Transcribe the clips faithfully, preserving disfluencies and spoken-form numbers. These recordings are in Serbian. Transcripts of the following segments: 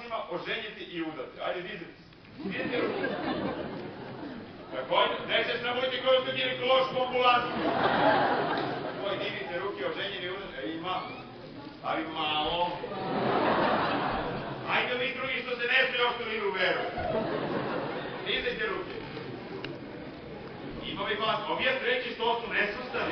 odnosima oženiti i udati. Ajde, dizite se. Dizite ruke. Također, ne se sramujte koju ste ginekološku ambulantu. Takoj, dignite ruke, oženjeni i udati. E, ima. Ali malo. Ajde vi drugi što se ne su još tu u veru. Dizajte ruke. Ima vi glas. Ovije treći što su nesvrstani.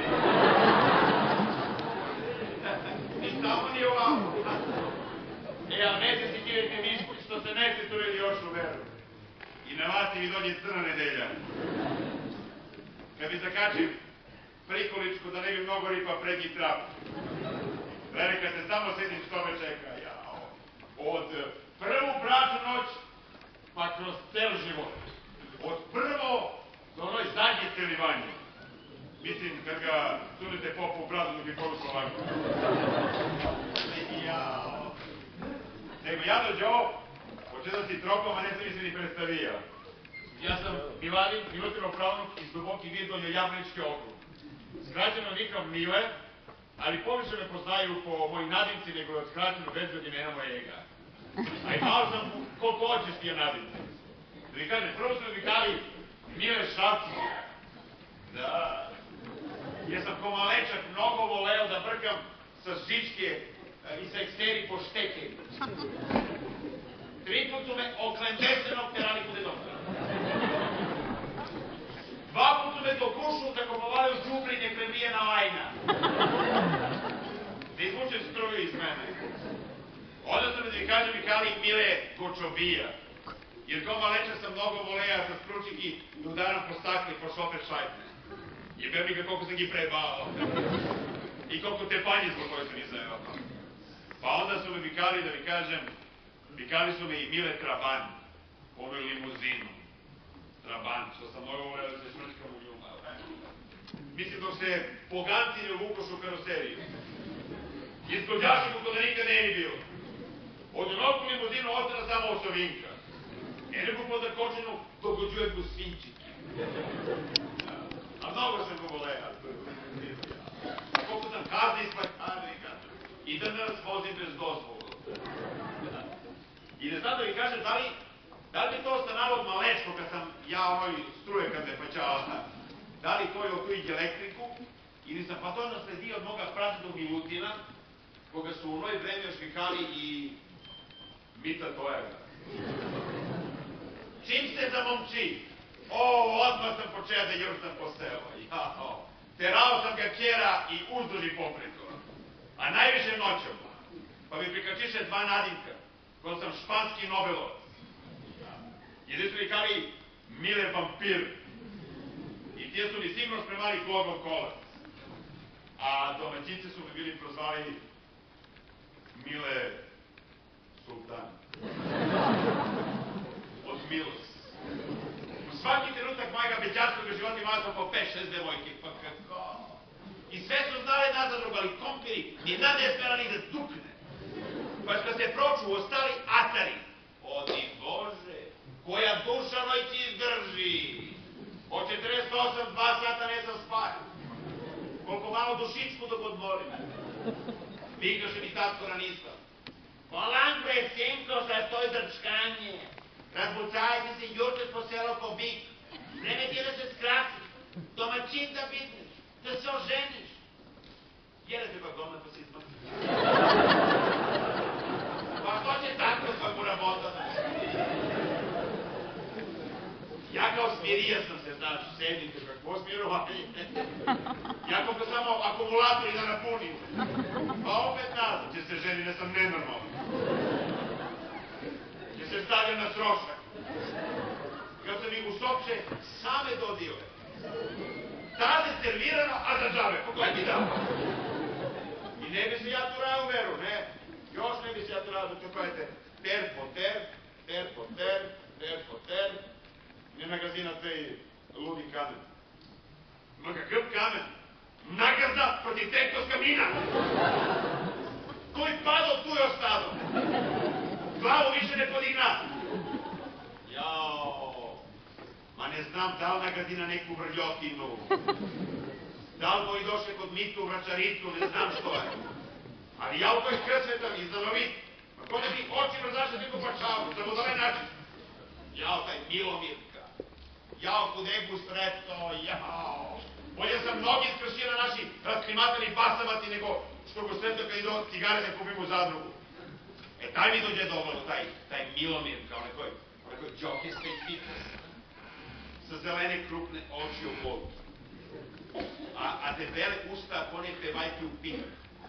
Ni tamo ni ovako. E, ali neće se kiriti ništa što se ne se turili još u veru. I na vas mi dođe crna nedelja. Kad bi zakačim prikoličku da ne bi mnogo ripa prednji trap. Vreme kad se samo sedim što me čeka. Jao. Od prvu bračnu noć pa kroz cel život. Od prvo do onoj zadnje celivanje. Mislim, kad ga sunete popu u bradu, dok je porušao ovako. Jao. Nego ja dođe ovo, počeo si tropom, a ne sam mi se ni predstavio. Ja sam Miladin, Milutinov pravnuk iz Duboki Virdolje, Jablanički okrug. Skraćeno nikam Mile, ali poviše me poznaju po mojoj nadimci, nego je skraćeno bez od imena moje ega. A imao sam koliko hoćeš ti je nadimci. Da mi kažem, prvo su mi vikali Mile Šavci. Da. Jer sam ko malečak mnogo voleo da brkam sa žičke i sa eksteri po šteke. Tri put su me oklembesenog terali kude dobro. Dva put su me do kušu tako povalio džubrinje prebijena lajna. Da izvučem struju iz mene. Onda sam da mi kažem i kali Mile Kočobija. Jer ko malečak sam mnogo voleo sa spručiki i udaram po stakli po šoper šajtne. Jebem mi ga koliko sam gi prebao. I koliko te panje zbog koje sam izveo. Pa onda su me vikali da mi kažem, vikali su me i Mile Traban, onoj limuzinu. Traban, što sam mnogo voleo da se smrčkam u njuma. Mislim dok se poganci ne uvukošu karoseriju. Izgođaši mu to da nikad ne je bilo. Od onogu limuzinu ostana samo osovinka. Ene mu pod zakočenu dogođuje mu svinčiki. A mnogo sam go voleo. Koliko sam kazne ispred karnika. I da nas vozim bez dozvolu. I da sad da vi kažem, da li, da li bi to stanalo od malečko kad sam ja onoj struje kad me paćala, da li koji okujić elektriku, ili sam pa to nasledio od moga pratnog Milutina, koga su u noj vreme još vikali i Mita Tojaga. Čim se zamomči, o, odmah sam počeo da jurtam po selo. Jao, terao sam ga kjera i uzduž i popreko. A najviše noćom, pa mi prikačiše dva nadimka, ko sam španski Nobelovac. Jer su vikali Mile Vampir. I tije su mi sigurno spremali Glogov kolac. A domaćince su mi bili prozvali Mile Sultan. Od Milos. U svaki trenutak mojega bećarskog života imao sam po pet šest devojke. Pa kako? I sve su znali nazad rugali kompiri, ni da ne smjela ni da dukne. Pa kad se proču ostali atari. O ti Bože, koja duša noj ti izdrži. Od četrdeset osam, dva sata ne sam spavio. Koliko malo dušičku dok odmorim. Vikaše mi tatko na nisam. Volan bre, sinko, sa toj drčkanje. Razbucajte se, jurte po selo ko bik. Vreme ti je da se skrati. Domaćin da bitneš. Da se oženiš. Jedete pa gomna pa si izmrti. Pa ko će tako svoj mu rabota da ne? Ja kao smirija sam se, znaš, sedite kako smirovanje. Ja kako samo akumulatori da napunim. Pa opet nazad će se ženi, ne sam nenormalno. Će se stavljam na trošak. Kad sam ih u sopče same dodile. Tada je servirano, a za džabe, pogledaj mi dao. I ne bi se ja tu rao veru, ne. Još ne bi se ja tu rao, to kojete ter po ter, ter po ter, ter po ter. Ne nagazina te ludi kamen. Ma kakav kamen? Nagazda protiv tektonska mina. Koji padao, tu je ostado. Glavu više ne podigna. Jao. Ma ne znam da li nagazina neku vrljotinu. Da li moji došle kod Mitu, vračaritu, ne znam što je. Ali ja u toj krsvetam izdanovit. Kako da mi očima zašto neko pačavu, za vodove način. Jao, taj Milomirka. Jao, kudegu sretno, jao. Bolje sam mnogi iskršio na naši rasklimatani pasavati nego što go sretno kad idu cigare da kupim u zadrugu. E, taj mi dođe dobro, taj, taj Milomirka, onaj koji, onaj koji džokijska i fitness. Sa zelene krupne oči u bodu. A, a debele usta ponekle vajke u pink.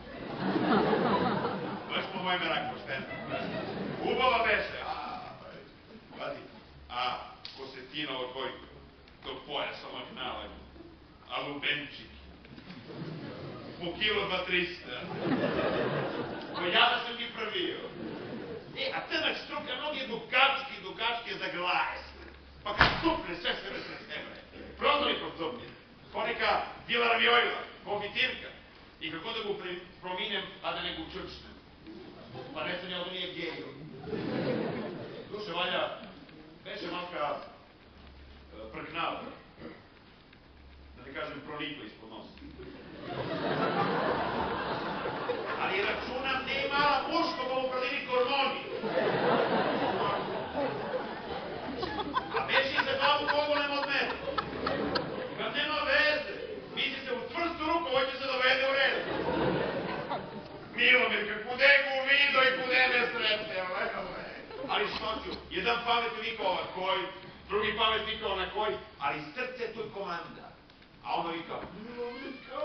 Baš po moj merak pošteno. Ubava veše. A, pazi. A, kosetina od tvoj, tog pojasa maknalaju. A lubenčik. Po kilo dva trista. Ko ja da sam ti prvio. E, a crnač struka noge dugački, dugački za glas. Pa kad stupne sve sebe se sebe. Prozori kod zubnje. Ko neka Vila Raviojla, konfitirka. I kako da go prominem, a da ne go učrčnem. Pa ne sam ja da nije gejo. Duše, valja, veše malka prgnala. Da ne kažem pronikla ispod nosa. Ali računam, ne je mala muško, pa mu prodini kormoni. A beži se glavu pogolem od mene. Kad nema veze, misli se u tvrstu ruku, hoće se dovede u red. Milomirka, kude gu vido i kude me sretne, ali što ću, jedan pamet vikao na koji, drugi pamet vikao na koji, ali srce tu je komanda. A ono vikao, Milomirka!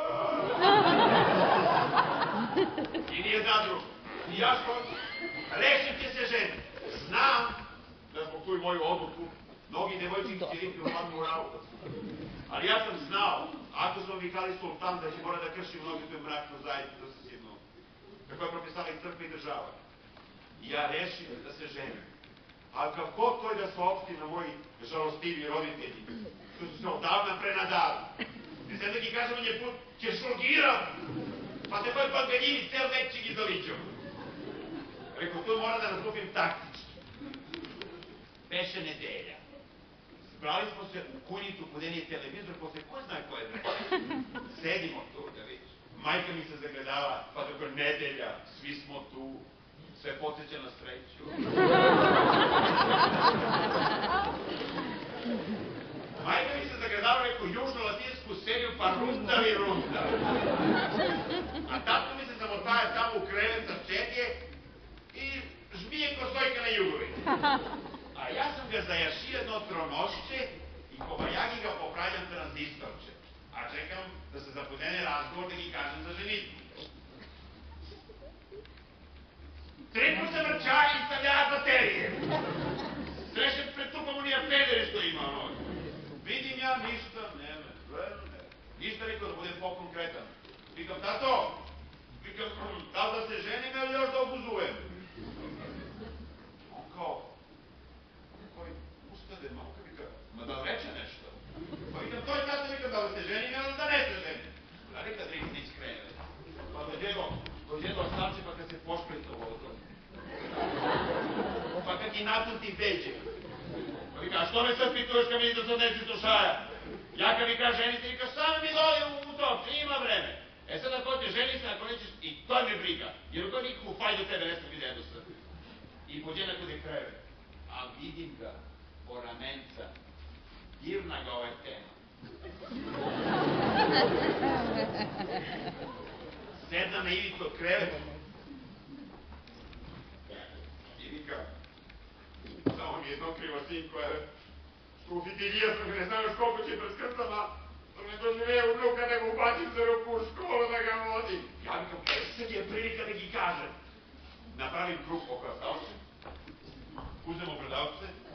I nije da drugo. I ja što, rešim će se ženi. Znam da zbog tu i moju odluku, mnogi devojčići će riti u hladnu ravu. Ali ja sam znao, ako smo vikali sultan, da će mora da krši mnogi tu mraknu zajednicu sa sjednom. Kako je propisala i crkva i država. I ja rešim da se ženim. A kako to je da se opšti na moji žalostivi roditelji, što su se odavna prenadali. I sad neki kažem on je put, ćeš logiram, pa te koji pangaljini cel večeg i zaliđom. Rekao, tu mora da nastupim taktički. Beše nedelja. Zbrali smo se u kunjicu kod nije televizor, posle ko zna koje vreme. Sedimo tu, da vidiš. Majka mi se zagledala, pa tako nedelja, svi smo tu, sve podsjeća na sreću. Majka mi se zagledala neku južno-latinsku seriju, pa rundavi rundavi. A tatko mi se zamotaja tamo u krevet sa čedje i žmije ko stojka na jugovi. A ja sam ga zajašio jedno tronošće i kobajagi ga popravljam tranzistorče. A čekam da se zapodene razgovor da gi kažem za ženitbu. Tri put se vrča i stavlja baterije. Srećem pred tupom unija pedere što ima ono. Vidim ja ništa, ne, ne, ne. Ništa rekao da bude pokonkretan. Vikam, tato, vikam, da li da se ženim ili još da obuzujem? On kao, koji ustade, malka vika, ma da li reče nešto? Pa vikam, to je tato, vikam, da li se ženim ili da ne se ženim? A nekad Ritnić krene. Pa dođedo, dođedo starci pa kad se pošprita u ovo. Pa kad i natuti beđe. Pa vika, a što me sad pituješ kad mi idu sad neću slušaja? Ja kad mi kaže ženite, vika, samo mi dole u to, ima vreme. E sad ako te ženi se, ako nećeš, i to me briga. Jer u to nikakvu fajdu tebe ne sam vidio do sad. I pođena kod je kreve. A vidim ga, oramenca, dirna ga ovaj tema. Sedna na ivicu od kreveta. I vika, samo mi jedno krivo sinko, jer u fitilija sam ne znam još koliko će pred skrtama, da me dožive unuka nego ubacim za ruku u školu da ga vodim. Ja vikam, e sad je prilika da gi kažem. Napravim kruh oko stavče, uzmemo predavce,